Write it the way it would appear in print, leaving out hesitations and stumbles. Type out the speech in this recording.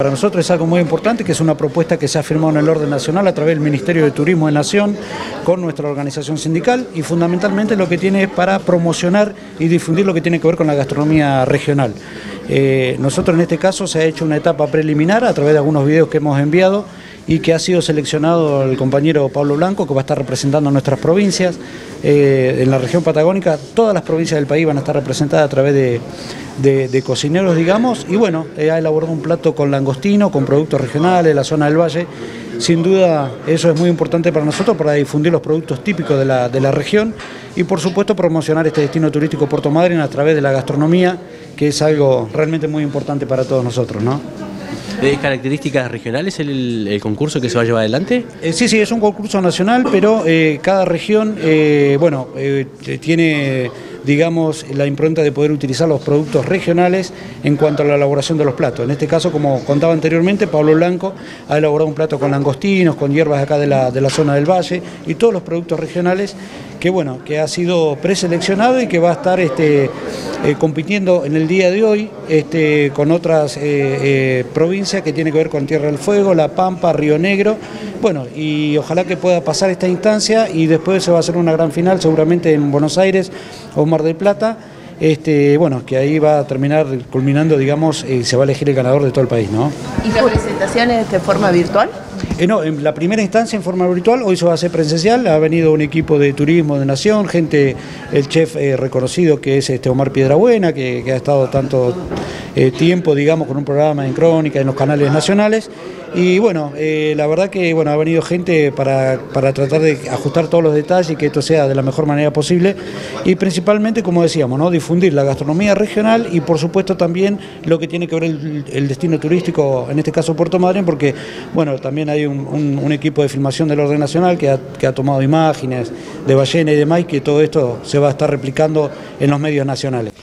Para nosotros es algo muy importante, que es una propuesta que se ha firmado en el orden nacional a través del Ministerio de Turismo de Nación con nuestra organización sindical, y fundamentalmente lo que tiene es para promocionar y difundir lo que tiene que ver con la gastronomía regional. Nosotros en este caso se ha hecho una etapa preliminar a través de algunos videos que hemos enviado y que ha sido seleccionado el compañero Pablo Blanco, que va a estar representando a nuestras provincias. En la región patagónica todas las provincias del país van a estar representadas a través de cocineros, digamos, y bueno, ha elaborado un plato con langostino, con productos regionales de la zona del Valle. Sin duda eso es muy importante para nosotros, para difundir los productos típicos de la región y por supuesto promocionar este destino turístico Puerto Madryn a través de la gastronomía, que es algo realmente muy importante para todos nosotros, ¿no? ¿De características regionales el concurso que se va a llevar adelante? Sí, es un concurso nacional, pero cada región tiene, digamos, la impronta de poder utilizar los productos regionales en cuanto a la elaboración de los platos. En este caso, como contaba anteriormente, Pablo Blanco ha elaborado un plato con langostinos, con hierbas acá de la zona del Valle y todos los productos regionales que ha sido preseleccionado y que va a estar compitiendo en el día de hoy con otras provincias que tiene que ver con Tierra del Fuego, La Pampa, Río Negro. Bueno, y ojalá que pueda pasar esta instancia y después se va a hacer una gran final seguramente en Buenos Aires o Mar del Plata. Que ahí va a terminar culminando, digamos, se va a elegir el ganador de todo el país, ¿no? ¿Y la presentación es de forma virtual? No, en la primera instancia en forma virtual, hoy se va a hacer presencial. Ha venido un equipo de turismo de Nación, el chef reconocido que es Omar Piedrabuena, que ha estado tanto tiempo, digamos, con un programa en Crónica, en los canales nacionales. Y bueno, la verdad que ha venido gente para tratar de ajustar todos los detalles y que esto sea de la mejor manera posible. Y principalmente, como decíamos, ¿no?, difundir la gastronomía regional y por supuesto también lo que tiene que ver el destino turístico, en este caso Puerto Madryn, porque también hay un equipo de filmación del orden nacional que ha tomado imágenes de ballena y demás, y que todo esto se va a estar replicando en los medios nacionales.